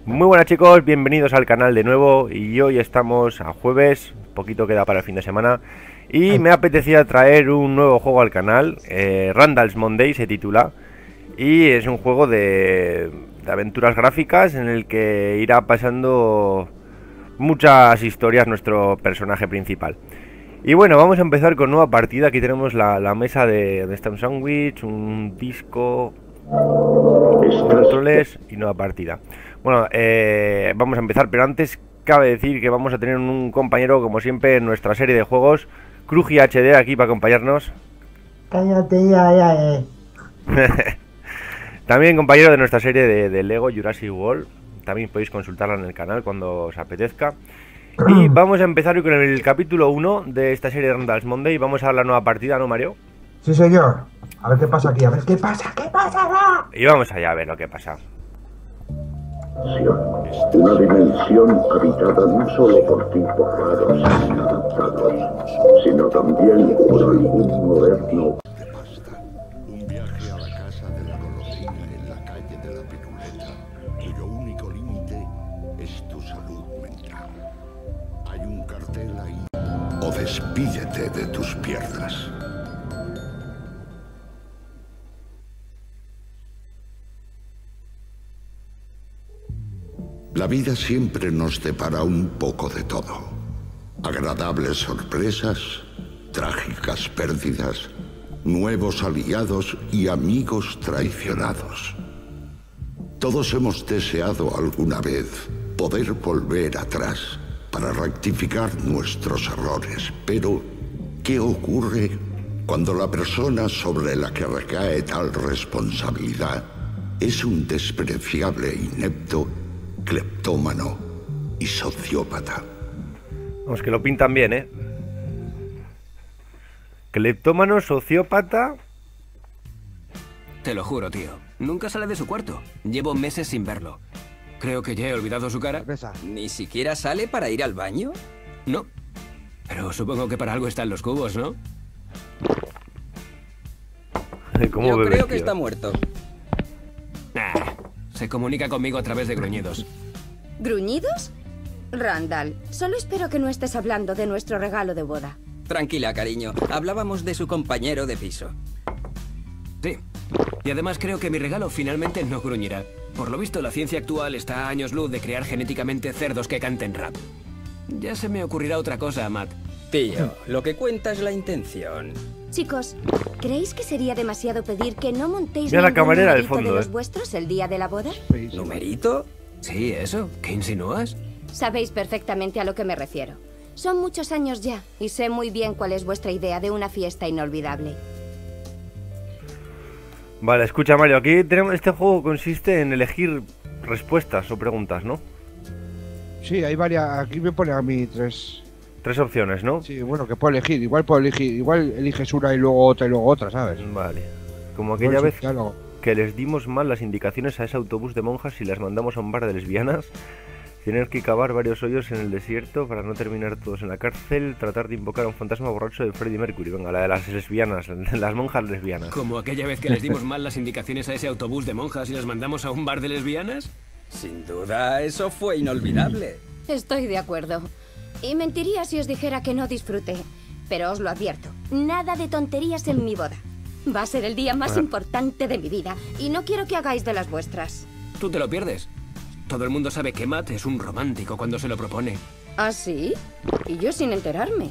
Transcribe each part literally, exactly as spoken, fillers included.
Muy buenas chicos, bienvenidos al canal de nuevo y hoy estamos a jueves, poquito queda para el fin de semana y me apetecía traer un nuevo juego al canal, eh, Randall's Monday se titula y es un juego de, de aventuras gráficas en el que irá pasando muchas historias nuestro personaje principal. Y bueno, vamos a empezar con nueva partida. Aquí tenemos la, la mesa de donde está un sándwich, un disco, controles y nueva partida. Bueno, eh, vamos a empezar, pero antes cabe decir que vamos a tener un compañero, como siempre, en nuestra serie de juegos, Cruji H D, aquí para acompañarnos. Cállate ya, ya, eh. También compañero de nuestra serie de, de Lego Jurassic World. También podéis consultarla en el canal cuando os apetezca. Y vamos a empezar con el capítulo uno de esta serie de Randall's Monday. Vamos a dar la nueva partida, ¿no, Mario? Sí, señor. A ver qué pasa aquí, a ver qué pasa, qué pasa. Y vamos allá a ver lo que pasa. Una dimensión habitada no solo por tipos raros y adaptados, sino también por algún moderno. Un viaje a la casa de la golosina en la calle de la Piruleta, cuyo único límite es tu salud mental. Hay un cartel ahí. O despídete de tus piernas. La vida siempre nos depara un poco de todo. Agradables sorpresas, trágicas pérdidas, nuevos aliados y amigos traicionados. Todos hemos deseado alguna vez poder volver atrás para rectificar nuestros errores, pero ¿qué ocurre cuando la persona sobre la que recae tal responsabilidad es un despreciable e inepto cleptómano y sociópata? Vamos, que lo pintan bien, ¿eh? Cleptómano, sociópata. Te lo juro, tío. Nunca sale de su cuarto. Llevo meses sin verlo. Creo que ya he olvidado su cara. ¿Ni siquiera sale para ir al baño? No. Pero supongo que para algo están los cubos, ¿no? ¿Cómo Yo bebe, creo que tío? está muerto. Nah. Se comunica conmigo a través de gruñidos. ¿Gruñidos? Randall, solo espero que no estés hablando de nuestro regalo de boda. Tranquila, cariño. Hablábamos de su compañero de piso. Sí. Y además creo que mi regalo finalmente no gruñirá. Por lo visto, la ciencia actual está a años luz de crear genéticamente cerdos que canten rap. Ya se me ocurrirá otra cosa, Matt. Tío, lo que cuenta es la intención. Chicos, ¿creéis que sería demasiado pedir que no montéis Mira la ningún camarera del numerito fondo, de los eh. vuestros el día de la boda? ¿Numerito? Sí, eso. ¿Qué insinúas? Sabéis perfectamente a lo que me refiero. Son muchos años ya, y sé muy bien cuál es vuestra idea de una fiesta inolvidable. Vale, escucha Mario, aquí tenemos, este juego consiste en elegir respuestas o preguntas, ¿no? Sí, hay varias. Aquí me pone a mí tres. Tres opciones, ¿no? Sí, bueno, que puedo elegir. Igual puedo elegir. Igual eliges una y luego otra y luego otra, ¿sabes? Vale. Como aquella Igual vez es un diálogo. que les dimos mal las indicaciones a ese autobús de monjas y las mandamos a un bar de lesbianas. Tener que cavar varios hoyos en el desierto para no terminar todos en la cárcel. Tratar de invocar a un fantasma borracho de Freddie Mercury. Venga, la de las lesbianas, las monjas lesbianas. ¿Como aquella vez que les dimos mal las indicaciones a ese autobús de monjas y las mandamos a un bar de lesbianas? Sin duda, eso fue inolvidable. Estoy de acuerdo. Y mentiría si os dijera que no disfruté. Pero os lo advierto, nada de tonterías en mi boda. Va a ser el día más Ah. importante de mi vida, y no quiero que hagáis de las vuestras. Tú te lo pierdes. Todo el mundo sabe que Matt es un romántico cuando se lo propone. ¿Ah, sí? Y yo sin enterarme.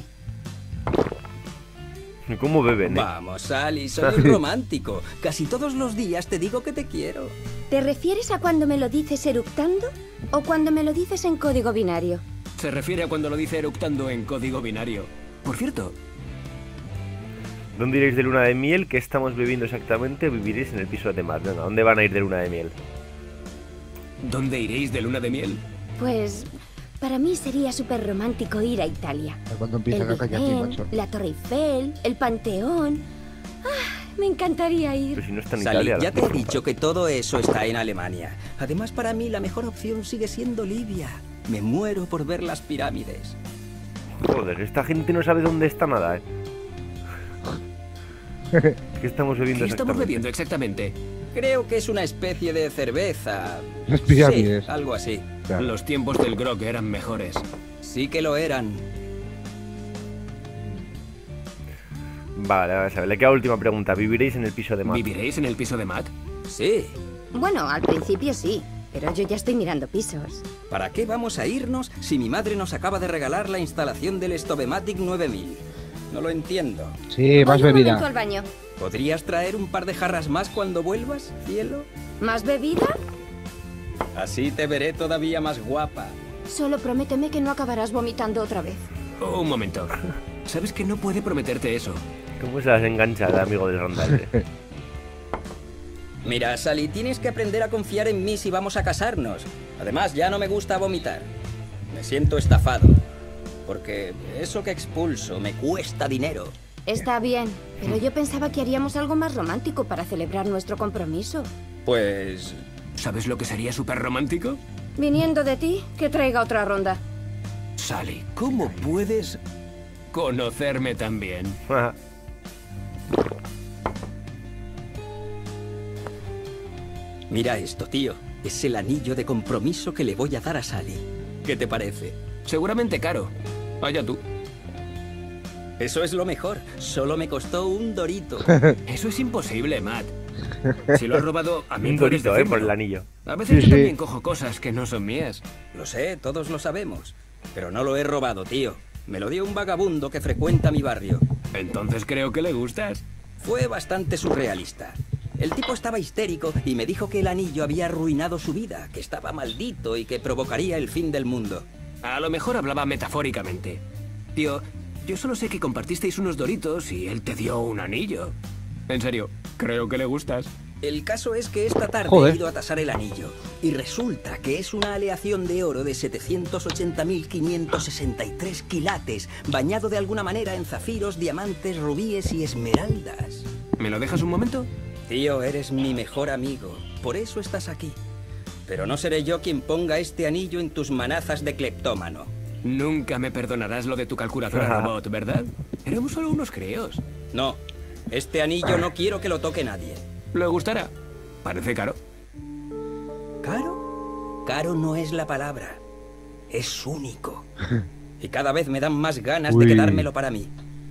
¿Y cómo beben, eh? Vamos, Ali, soy un romántico. Casi todos los días te digo que te quiero. ¿Te refieres a cuando me lo dices eructando o cuando me lo dices en código binario? Se refiere a cuando lo dice eructando en código binario. Por cierto, ¿Dónde iréis de luna de miel? ¿Qué estamos bebiendo exactamente? Viviréis en el piso de Matt. Venga, ¿dónde van a ir de luna de miel? ¿dónde iréis de luna de miel? Pues para mí sería súper romántico ir a Italia. Cuando El empiezan a Big cañar, Ben, macho. la Torre Eiffel, el Panteón. Ah, me encantaría ir. Pero si no está en Sally, Italia. ya la- te he dicho que todo eso está en Alemania. Además, para mí la mejor opción sigue siendo Libia. Me muero por ver las pirámides. Joder, esta gente no sabe dónde está nada, eh. ¿Qué estamos bebiendo ¿Qué estamos exactamente? bebiendo exactamente? Creo que es una especie de cerveza. Las pirámides. Sí, algo así. Claro. Los tiempos del grog eran mejores. Sí que lo eran. Vale, vamos a ver. Le queda última pregunta. ¿Viviréis en el piso de Matt? ¿Viviréis en el piso de Matt? Sí. Bueno, al principio sí, pero yo ya estoy mirando pisos. ¿Para qué vamos a irnos si mi madre nos acaba de regalar la instalación del Stovematic nueve mil? No lo entiendo. Sí, más Voy un momento bebida. al baño. ¿Podrías traer un par de jarras más cuando vuelvas, cielo? ¿Más bebida? Así te veré todavía más guapa. Solo prométeme que no acabarás vomitando otra vez. Oh, un momento. Sabes que no puede prometerte eso. ¿Cómo se las engancha el amigo de Randall? Mira, Sally, tienes que aprender a confiar en mí si vamos a casarnos. Además, ya no me gusta vomitar. Me siento estafado. Porque eso que expulso me cuesta dinero. Está bien, pero yo pensaba que haríamos algo más romántico para celebrar nuestro compromiso. Pues... ¿Sabes lo que sería súper romántico? Viniendo de ti, que traiga otra ronda. Sally, ¿cómo puedes conocerme tan bien? Mira esto, tío. Es el anillo de compromiso que le voy a dar a Sally. ¿Qué te parece? Seguramente caro. Vaya tú. Eso es lo mejor. Solo me costó un dorito. Eso es imposible, Matt. Si lo has robado, a mí Un puedes dorito, eh, por decírmelo. el anillo. A veces Sí, yo sí. también cojo cosas que no son mías. Lo sé, todos lo sabemos. Pero no lo he robado, tío. Me lo dio un vagabundo que frecuenta mi barrio. Entonces creo que le gustas. Fue bastante surrealista. El tipo estaba histérico y me dijo que el anillo había arruinado su vida, que estaba maldito y que provocaría el fin del mundo. A lo mejor hablaba metafóricamente. Tío, yo solo sé que compartisteis unos doritos y él te dio un anillo. En serio, creo que le gustas. El caso es que esta tarde Joder. he ido a tasar el anillo y resulta que es una aleación de oro de setecientos ochenta mil quinientos sesenta y tres quilates, bañado de alguna manera en zafiros, diamantes, rubíes y esmeraldas. ¿Me lo dejas un momento? Tío, eres mi mejor amigo, por eso estás aquí. Pero no seré yo quien ponga este anillo en tus manazas de cleptómano. Nunca me perdonarás lo de tu calculadora robot, ¿verdad? Éramos solo unos críos. No, este anillo no quiero que lo toque nadie. ¿Le gustará? Parece caro. ¿Caro? Caro no es la palabra. Es único. Y cada vez me dan más ganas Uy. de quedármelo para mí.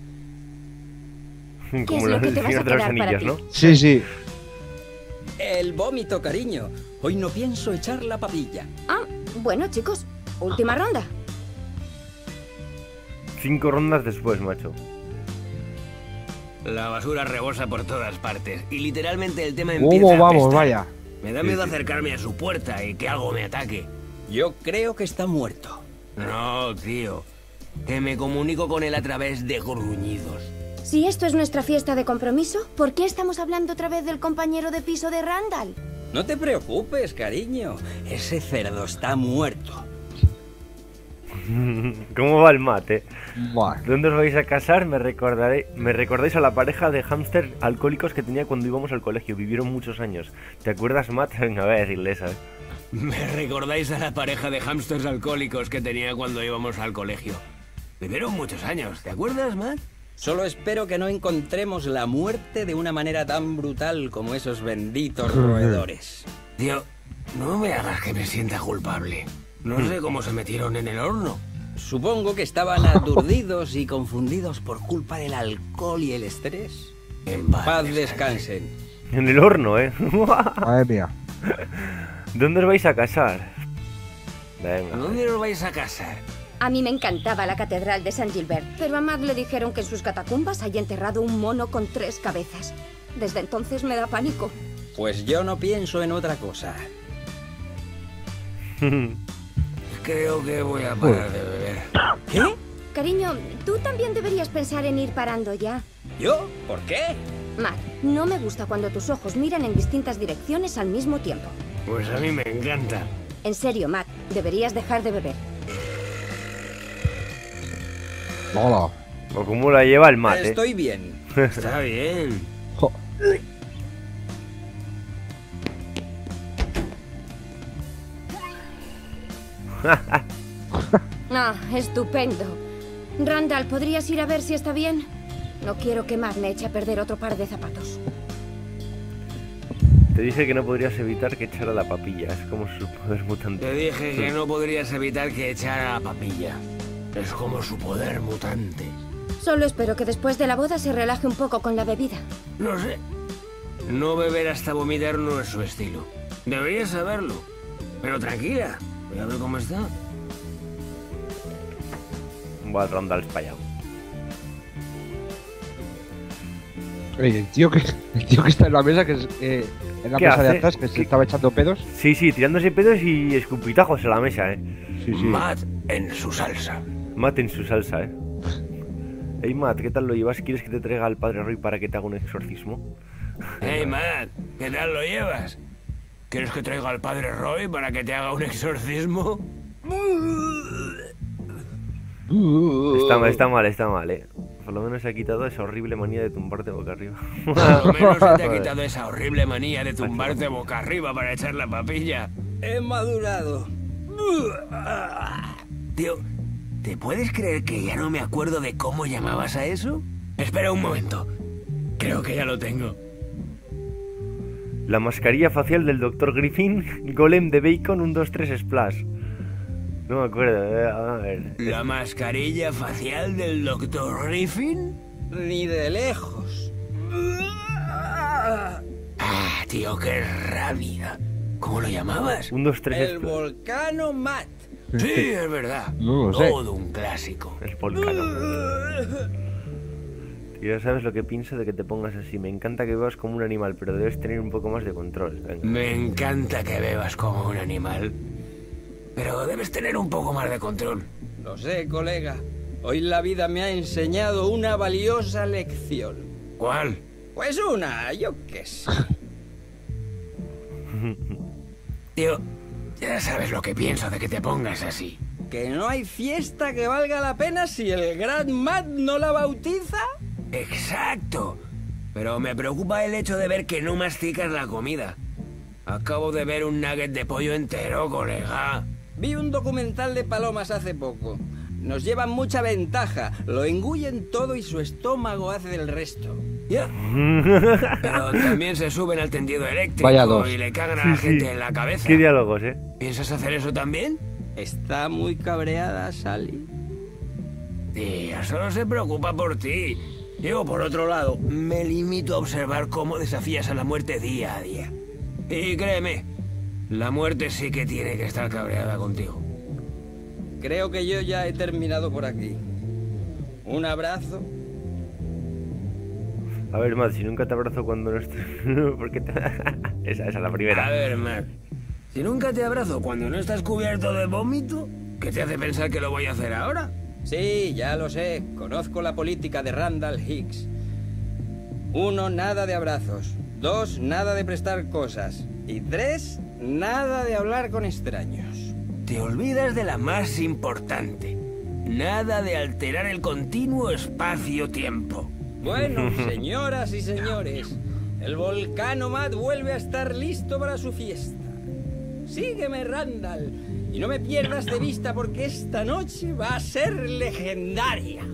Como es lo los que te vas a Señor de los quedar para Anillos, ti? ¿no? Sí, sí. El vómito, cariño. Hoy no pienso echar la papilla. Ah, bueno, chicos, última ronda. Cinco rondas después, macho. La basura rebosa por todas partes y literalmente el tema empieza ¿Cómo a vamos? apestar. Vaya. Me da miedo acercarme a su puerta y que algo me ataque. Yo creo que está muerto. No, tío. Que me comunico con él a través de gruñidos. Si esto es nuestra fiesta de compromiso, ¿por qué estamos hablando otra vez del compañero de piso de Randall? No te preocupes, cariño. Ese cerdo está muerto. ¿Cómo va el mate? Buah. ¿Dónde os vais a casar? Me recordaré, me recordáis a la pareja de hámster alcohólicos que tenía cuando íbamos al colegio. Vivieron muchos años. ¿Te acuerdas, Matt? Venga, voy a decirle esa. ¿eh? Me recordáis a la pareja de hámsters alcohólicos que tenía cuando íbamos al colegio. Vivieron muchos años, ¿te acuerdas, Matt? Solo espero que no encontremos la muerte de una manera tan brutal como esos benditos roedores. Tío, no me hagas que me sienta culpable. No sé cómo se metieron en el horno. Supongo que estaban aturdidos y confundidos por culpa del alcohol y el estrés. En paz Paz descansen. descansen. En el horno, ¿eh? Madre mía. ¿Dónde os vais a casar? Venga. ¿Dónde os vais a casar? A mí me encantaba la catedral de San Gilbert, pero a Matt le dijeron que en sus catacumbas hay enterrado un mono con tres cabezas. Desde entonces me da pánico. Pues yo no pienso en otra cosa. Creo que voy a parar de beber. ¿Qué? Cariño, tú también deberías pensar en ir parando ya. ¿Yo? ¿Por qué? Matt, no me gusta cuando tus ojos miran en distintas direcciones al mismo tiempo. Pues a mí me encanta. En serio, Matt, deberías dejar de beber. Hola. ¿O cómo la lleva el mate? Estoy bien. Está bien. Jo- Ah, estupendo. Randall, ¿podrías ir a ver si está bien? No quiero que Matt me eche a perder otro par de zapatos. Te Te dije que no podrías evitar que echara la papilla. Es como su poder mutante. Te dije que no podrías evitar que echara la papilla. Es como su poder mutante. Solo espero que después de la boda se relaje un poco con la bebida. No sé. No beber hasta vomitar no es su estilo. Deberías saberlo. Pero tranquila. Voy a ver cómo está. Va a Randall espallado. Oye, el tío que, el tío que está en la mesa, que es eh, en la ¿Qué mesa hace? de atrás, que ¿Qué? se estaba echando pedos. Sí, sí, tirándose pedos y escupitajos en la mesa, eh. Sí, sí. Matt en su salsa. Matt en su salsa, eh. Hey Matt, ¿qué tal lo llevas? ¿Quieres que te traiga al padre Roy para que te haga un exorcismo? Hey Matt, ¿qué tal lo llevas? ¿Quieres que traiga al padre Roy para que te haga un exorcismo? Está mal, está mal, está mal, eh. Por lo menos se ha quitado esa horrible manía de tumbarte boca arriba. Por lo menos se te ha quitado esa horrible manía de tumbarte boca arriba para echar la papilla. He madurado. Tío, ¿te puedes creer que ya no me acuerdo de cómo llamabas a eso? Espera un momento. Creo que ya lo tengo. La mascarilla facial del doctor Griffin, golem de bacon, un dos tres splash. No me acuerdo, eh, a ver. ¿La mascarilla facial del doctor Griffin? Ni de lejos. Ah, tío, qué rabia. ¿Cómo lo llamabas? Un dos tres El splash. volcano Matt. Sí, es verdad. No lo sé. Todo un clásico. El volcano. Tío, ya sabes lo que pienso de que te pongas así. Me encanta que vivas como un animal, pero debes tener un poco más de control. Venga. Me encanta que bebas como un animal. Pero debes tener un poco más de control. Lo sé, colega. Hoy la vida me ha enseñado una valiosa lección. ¿Cuál? Pues una, yo qué sé. Tío, ya sabes lo que pienso de que te pongas así. Que no hay fiesta que valga la pena si el gran Matt no la bautiza. Exacto. Pero me preocupa el hecho de ver que no masticas la comida. Acabo de ver un nugget de pollo entero, colega. Vi un documental de palomas hace poco. Nos llevan mucha ventaja. Lo engullen todo y su estómago hace del resto. Ya. Pero también se suben al tendido eléctrico Vaya dos. y le cagan a la Sí, gente sí. en la cabeza. Qué diálogos, eh. ¿Piensas hacer eso también? Está muy cabreada, Sally. Tía, solo se preocupa por ti. Yo, por otro lado, me limito a observar cómo desafías a la muerte día a día. Y créeme, la muerte sí que tiene que estar cabreada contigo. Creo que yo ya he terminado por aquí. Un abrazo. A ver, Matt, si nunca te abrazo cuando no estoy... ¿Por qué te... esa, esa es la primera. A ver, Matt, si nunca te abrazo cuando no estás cubierto de vómito, ¿qué te hace pensar que lo voy a hacer ahora? Sí, ya lo sé. Conozco la política de Randall Hicks. Uno, nada de abrazos. Dos, nada de prestar cosas. Y tres, nada de hablar con extraños. Te olvidas de la más importante. Nada de alterar el continuo espacio-tiempo. Bueno, señoras y señores, el volcano Matt vuelve a estar listo para su fiesta. Sígueme, Randall, y no me pierdas de vista porque esta noche va a ser legendaria.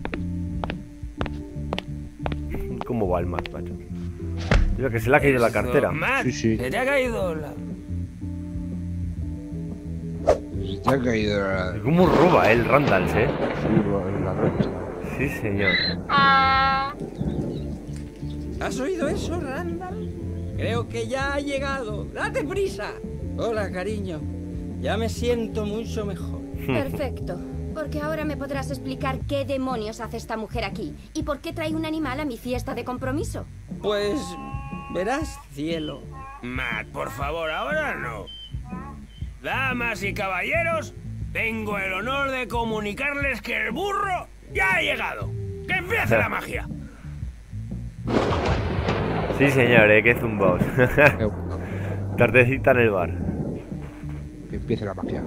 ¿Cómo va el Matt, macho? Mira que se le ha caído la Eso, cartera. Matt, Sí, sí. se te ha caído la... Se te ha caído la... ¿Cómo roba el Randall, eh? Sí, la roncha. Sí, señor. ¿Has oído eso, Randall? Creo que ya ha llegado. ¡Date prisa! Hola, cariño. Ya me siento mucho mejor. Perfecto. Porque ahora me podrás explicar qué demonios hace esta mujer aquí y por qué trae un animal a mi fiesta de compromiso. Pues verás, cielo. Matt, por favor, ahora no. Damas y caballeros, tengo el honor de comunicarles que el burro ya ha llegado. ¡Que empiece la magia! Sí, señor, eh, que zumbaos. Qué bueno. Tardecita en el bar. Que empiece la magia.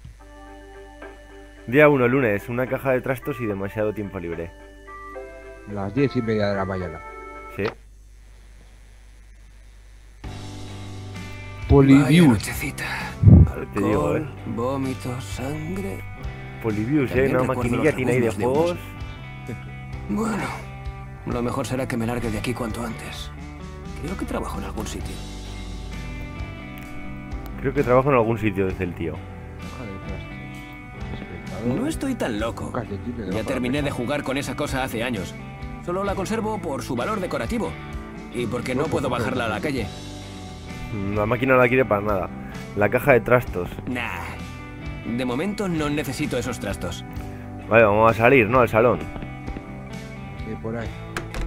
Día uno, lunes, una caja de trastos y demasiado tiempo libre. Las diez y media de la mañana. Sí. Vaya Polybius. nochecita. Te digo, Alcohol, eh. vómito, sangre... Polybius, eh, También una recuerdo maquinilla los tiene ahí de rebuznos de juegos. Bueno, lo mejor será que me largue de aquí cuanto antes. Creo que trabajo en algún sitio. Creo que trabajo en algún sitio desde el tío. No estoy tan loco. Ya terminé de jugar con esa cosa hace años. Solo la conservo por su valor decorativo. Y porque no puedo bajarla a la calle. La máquina no la quiere para nada. La caja de trastos. Nah. De momento no necesito esos trastos. Vale, vamos a salir, ¿no? Al salón. Sí, por ahí.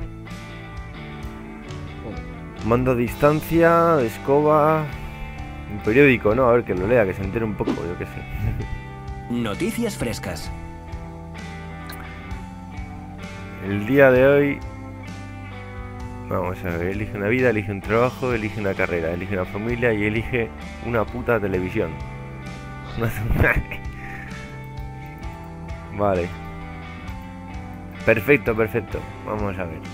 Mando a distancia, escoba... Un periódico, ¿no? A ver, que lo lea, que se entere un poco, yo qué sé. Noticias frescas. El día de hoy... Vamos a ver, elige una vida, elige un trabajo, elige una carrera, elige una familia y elige una puta televisión. Vale. Perfecto, perfecto. Vamos a ver.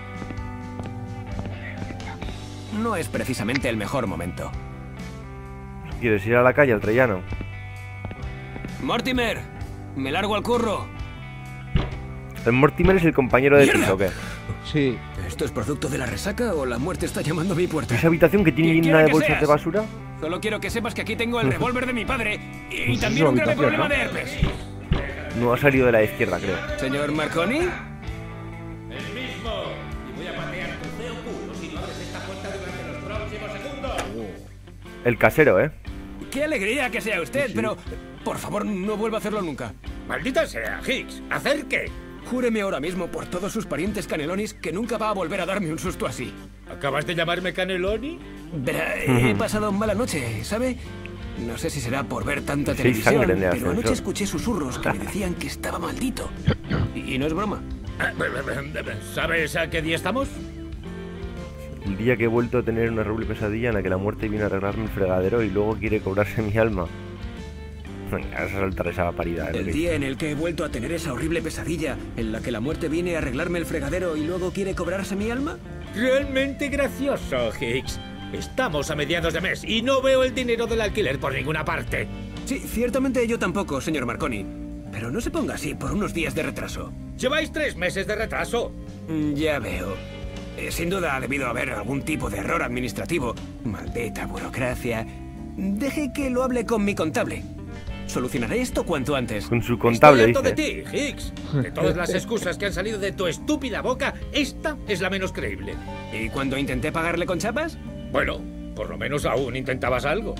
No es precisamente el mejor momento. ¿Quieres ir a la calle, al Trellano? ¡Mortimer! ¡Me largo al curro! ¿El Mortimer es el compañero de ¡Mierda! piso o qué? Sí. ¿Esto es producto de la resaca o la muerte está llamando a mi puerta? ¿Esa habitación que tiene Quien llena quiera de que bolsas seas. de basura? Solo quiero que sepas que aquí tengo el revólver de mi padre y, y Pues también es un una grave habitación, problema ¿no? de herpes. No ha salido de la izquierda, creo. Señor Marconi, El mismo. Y voy a patear tu feo culo si no abres esta puerta durante los próximos segundos. El casero, ¿eh? qué alegría que sea usted, Sí. pero por favor no vuelva a hacerlo nunca. Maldita sea, Higgs. ¿Hacer qué? Júreme ahora mismo por todos sus parientes canelonis que nunca va a volver a darme un susto así. ¿Acabas de llamarme Caneloni? Verá, he pasado mala noche, ¿sabe? No sé si será por ver tanta Sí, hay sangre televisión, en el pero ascensor. anoche escuché susurros que me decían que estaba maldito. Y, y no es broma. ¿Sabes a qué día estamos? El día que he vuelto a tener una horrible pesadilla en la que la muerte viene a arreglarme el fregadero y luego quiere cobrarse mi alma. Venga, vas a saltar esa paridad. ¿eh? El día en el que he vuelto a tener esa horrible pesadilla en la que la muerte viene a arreglarme el fregadero y luego quiere cobrarse mi alma. Realmente gracioso, Higgs. Estamos a mediados de mes y no veo el dinero del alquiler por ninguna parte. Sí, ciertamente yo tampoco, señor Marconi. Pero no se ponga así por unos días de retraso. Lleváis tres meses de retraso. Mm, Ya veo. Eh, sin duda ha debido haber algún tipo de error administrativo. Maldita burocracia. Deje que lo hable con mi contable. Solucionaré esto cuanto antes. Con su contable, Estoy harto dice. de ti, Higgs. De todas las excusas que han salido de tu estúpida boca, esta es la menos creíble. ¿Y cuando intenté pagarle con chapas? Bueno, por lo menos aún intentabas algo.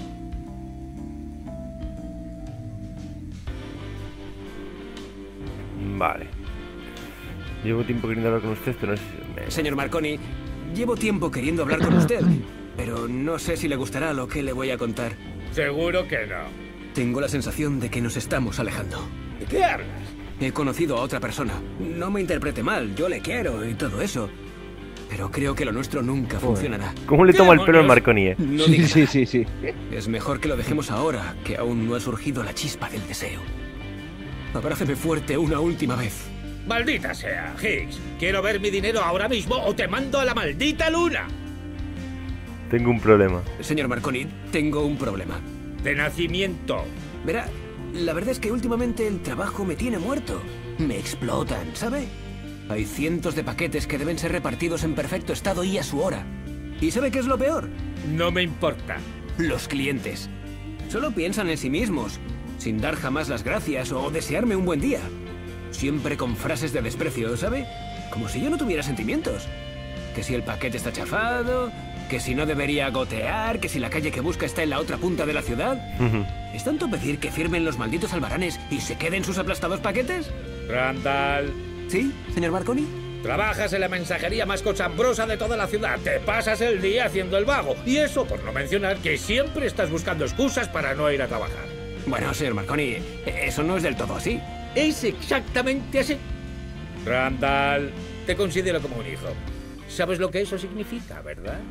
Vale. Llevo tiempo queriendo hablar con usted, pero no sé si me- Señor Marconi, llevo tiempo queriendo hablar con usted, pero no sé si le gustará lo que le voy a contar. Seguro que no. Tengo la sensación de que nos estamos alejando. ¿De qué hablas? He conocido a otra persona. No me interprete mal, yo le quiero y todo eso. Pero creo que lo nuestro nunca funcionará. ¿Cómo le toma el pelo al demonios? Marconi, eh? No Sí, diga sí, nada. sí, sí. Es mejor que lo dejemos ahora, que aún no ha surgido la chispa del deseo. Abráceme fuerte una última vez. Maldita sea, Higgs. Quiero ver mi dinero ahora mismo o te mando a la maldita luna. Tengo un problema. Señor Marconi, tengo un problema. De nacimiento. Verá, la verdad es que últimamente el trabajo me tiene muerto. Me explotan, ¿sabe? Hay cientos de paquetes que deben ser repartidos en perfecto estado y a su hora. ¿Y sabe qué es lo peor? No me importa. Los clientes. Solo piensan en sí mismos, sin dar jamás las gracias o desearme un buen día. Siempre con frases de desprecio, ¿sabe? Como si yo no tuviera sentimientos. Que si el paquete está chafado, que si no debería gotear, que si la calle que busca está en la otra punta de la ciudad. ¿Es tanto pedir que firmen los malditos albaranes y se queden sus aplastados paquetes? Randall, ¿Sí, señor Marconi? trabajas en la mensajería más cochambrosa de toda la ciudad. Te pasas el día haciendo el vago. Y eso por no mencionar que siempre estás buscando excusas para no ir a trabajar. Bueno, señor Marconi, eso no es del todo así. Es exactamente así. Randall, te considero como un hijo. ¿Sabes lo que eso significa, verdad?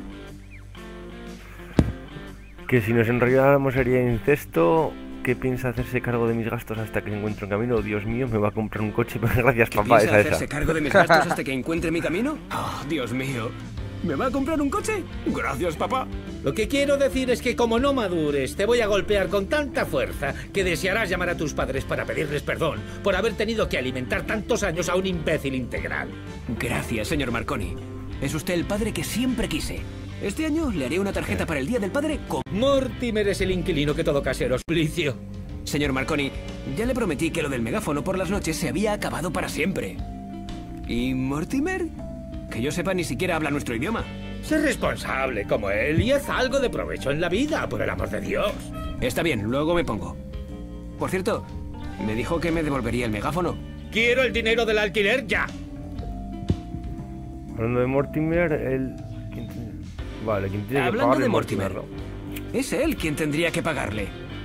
Que si nos enrolláramos sería incesto. ¿Qué piensa hacerse cargo de mis gastos hasta que se encuentre un camino? Dios mío, me va a comprar un coche. Gracias, papá, ¿Piensa esa, hacerse esa. cargo de mis gastos hasta que encuentre mi camino? Oh, Dios mío. ¿Me va a comprar un coche? Gracias, papá. Lo que quiero decir es que como no madures, te voy a golpear con tanta fuerza que desearás llamar a tus padres para pedirles perdón por haber tenido que alimentar tantos años a un imbécil integral. Gracias, señor Marconi. Es usted el padre que siempre quise. Este año le haré una tarjeta para el Día del Padre con... Mortimer es el inquilino que todo casero suplicio. Señor Marconi, ya le prometí que lo del megáfono por las noches se había acabado para siempre. ¿Y Mortimer? Que yo sepa, ni siquiera habla nuestro idioma. Sé responsable como él y haz algo de provecho en la vida, por el amor de Dios. Está bien, luego me pongo. Por cierto, me dijo que me devolvería el megáfono. Quiero el dinero del alquiler ya. Hablando de Mortimer, el... Vale, ¿quién tiene que Hablando pagarle de Mortimer, Mortimer? es él quien tendría que pagarle.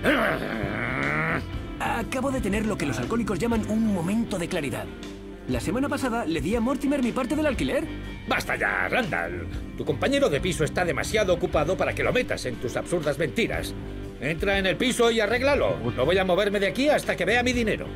Acabo de tener lo que los alcohólicos llaman un momento de claridad. La semana pasada le di a Mortimer mi parte del alquiler. Basta ya, Randall. Tu compañero de piso está demasiado ocupado para que lo metas en tus absurdas mentiras. Entra en el piso y arréglalo. No voy a moverme de aquí hasta que vea mi dinero.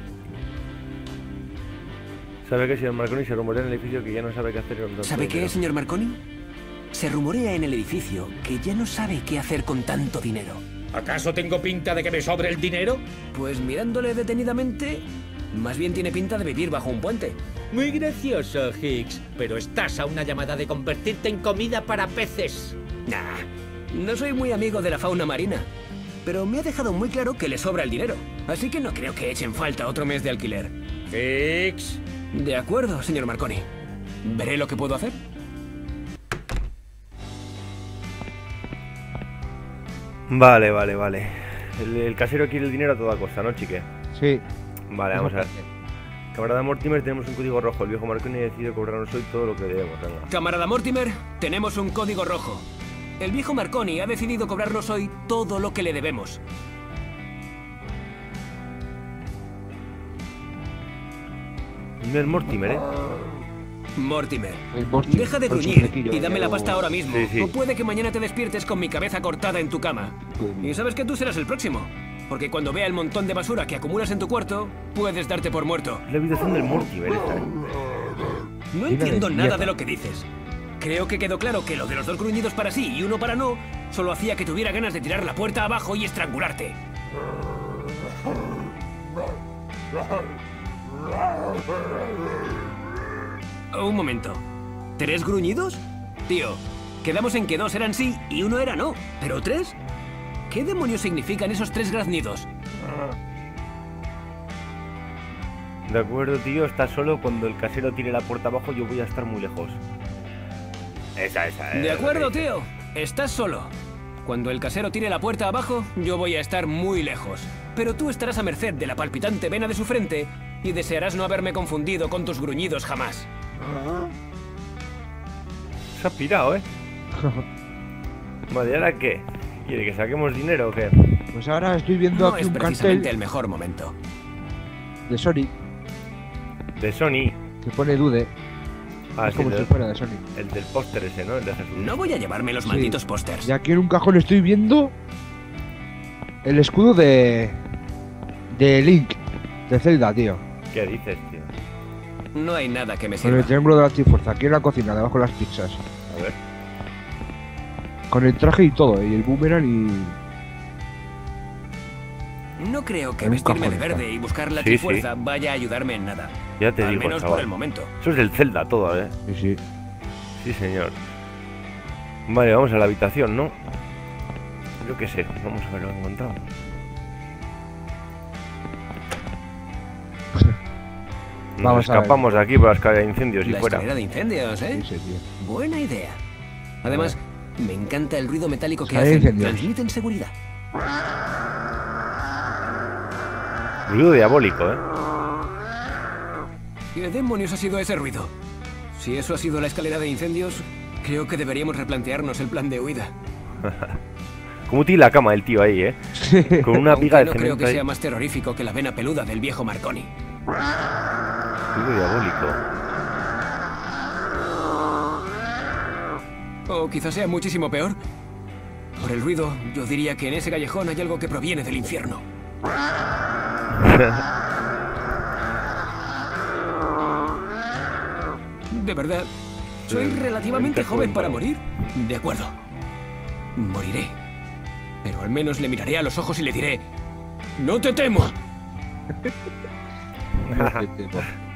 ¿Sabe qué, señor Marconi? Se rumorea en el edificio que ya no sabe qué hacer con tanto ¿Sabe qué, dinero. señor Marconi? Se rumorea en el edificio que ya no sabe qué hacer con tanto dinero. ¿Acaso tengo pinta de que me sobre el dinero? Pues mirándole detenidamente, más bien tiene pinta de vivir bajo un puente. Muy gracioso, Hicks. Pero estás a una llamada de convertirte en comida para peces. Nah, no soy muy amigo de la fauna marina. Pero me ha dejado muy claro que le sobra el dinero. Así que no creo que echen falta otro mes de alquiler. Hicks. De acuerdo, señor Marconi. Veré lo que puedo hacer. Vale, vale, vale. El, el casero quiere el dinero a toda costa, ¿no, chique? Sí. Vale, vamos a ver. Camarada Mortimer, tenemos un código rojo. El viejo Marconi ha decidido cobrarnos hoy todo lo que debemos. Venga. Camarada Mortimer, tenemos un código rojo. El viejo Marconi ha decidido cobrarnos hoy todo lo que le debemos. No es Mortimer, ¿eh? Mortimer, El Mortimer, deja de con su gruñir flequillo, y dame la pero- pasta ahora mismo. Sí, sí. O puede que mañana te despiertes con mi cabeza cortada en tu cama. Y sabes que tú serás el próximo. Porque cuando vea el montón de basura que acumulas en tu cuarto, puedes darte por muerto. Es la habitación del Mortimer esa, ¿eh? No de entiendo nada mierda. de lo que dices. Creo que quedó claro que lo de los dos gruñidos para sí y uno para no solo hacía que tuviera ganas de tirar la puerta abajo y estrangularte. Un momento. ¿Tres gruñidos? Tío, quedamos en que dos eran sí y uno era no. ¿Pero tres? ¿Qué demonios significan esos tres graznidos? De acuerdo, tío, estás solo. Cuando el casero tire la puerta abajo, yo voy a estar muy lejos. Esa, esa. De eh, acuerdo, lo que dice. tío. Estás solo. Cuando el casero tire la puerta abajo, yo voy a estar muy lejos. Pero tú estarás a merced de la palpitante vena de su frente y desearás no haberme confundido con tus gruñidos jamás. Se ha pirado, ¿eh? Vale, ¿y ahora qué? ¿Quiere que saquemos dinero o qué? Pues ahora estoy viendo No aquí es un precisamente cartel el mejor momento. de Sony De Sony. que pone Dude. Ah, es sí, como el, si del- fuera de Sony. el del póster ese, ¿no? El de Jesús. No voy a llevarme los Sí. malditos pósters. Y aquí en un cajón estoy viendo el escudo de. de Link, de Zelda, tío. ¿Qué dices, tío? No hay nada que me Con el sirva. triángulo de la Trifuerza, aquí en la cocina, debajo de las pizzas. A ver. Con el traje y todo, y el boomerang y. No creo que En un vestirme de cajón está. verde y buscar la Sí, trifuerza vaya a ayudarme en nada. Ya te Al digo, menos por chaval. el momento. Eso es del Zelda todo, ¿eh? Sí, sí. Sí, señor. Vale, vamos a la habitación, ¿no? Yo qué sé, vamos a ver lo que encontramos. Nos Vamos a ver. escapamos de aquí por la escalera de incendios y La fuera. escalera de incendios, ¿eh? Sí, sí, tío. Buena idea. Además, me encanta el ruido metálico que Escalera de hacen. incendios. Transmiten seguridad. Ruido diabólico, ¿eh? ¿Qué demonios ha sido ese ruido? Si eso ha sido la escalera de incendios, creo que deberíamos replantearnos el plan de huida. Como tira la cama el tío ahí, ¿eh? Con una Aunque piga de no creo cemento que ahí. sea más terrorífico que la vena peluda del viejo Marconi. Ruido diabólico. O quizás sea muchísimo peor. Por el ruido, yo diría que en ese callejón hay algo que proviene del infierno. De verdad, soy Sí, relativamente veinte joven para joven. morir. De acuerdo. Moriré. Pero al menos le miraré a los ojos y le diré: ¡No te temo! No te temo.